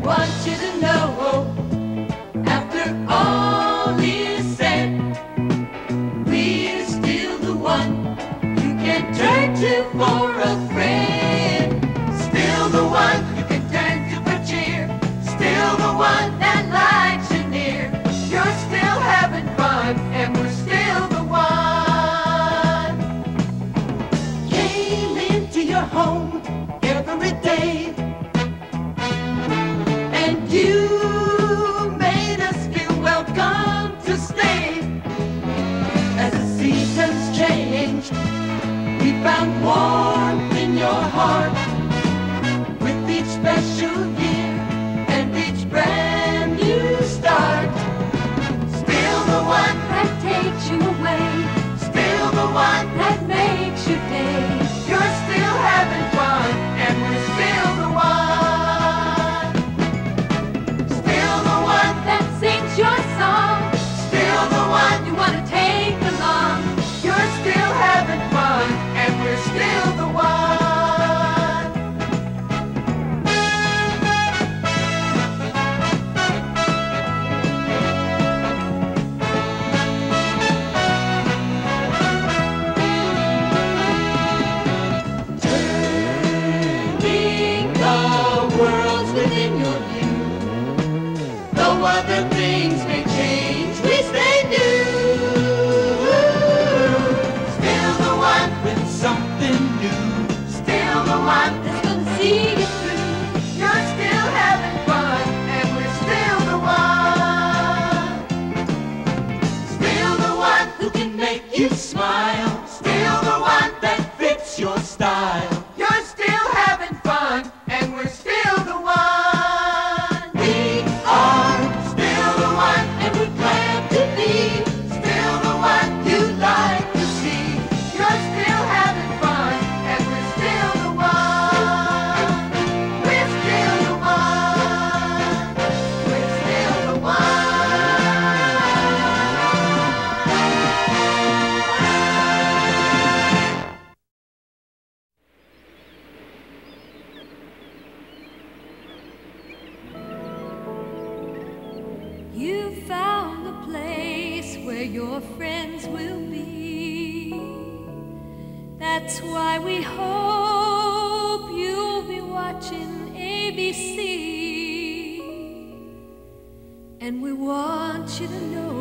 want you to know, after all is said, we're still the one you can turn to for a friend. Still the one you can turn to for cheer. Still the one that likes you near. You're still having fun, and we're still the one. Came into your home every day, and you made us feel welcome to stay. As the seasons changed, we found warmth in your heart. With each special year and each brand new start, still the one that takes you away, still the one that makes your day. You're still having fun, and we're still the one. Still the one that sings your song, still the one you want to take along. You're still having fun, and we're still the one. Turning the worlds within your view. Though other things may change, we stay new. Still the one with something new. Still the one that's gonna see you through. You're still having fun, and we're still the one. Still the one who can make you smile. Still the one that fits your style. You're still having fun, and we're still the one. We are still the one, and we're glad to be still the one you like to see. You're still having fun, and we're still the one. We're still the one. We're still the one. You found a place where your friends will be. That's why we hope you'll be watching ABC. And we want you to know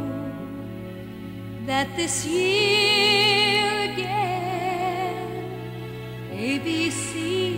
that this year again, ABC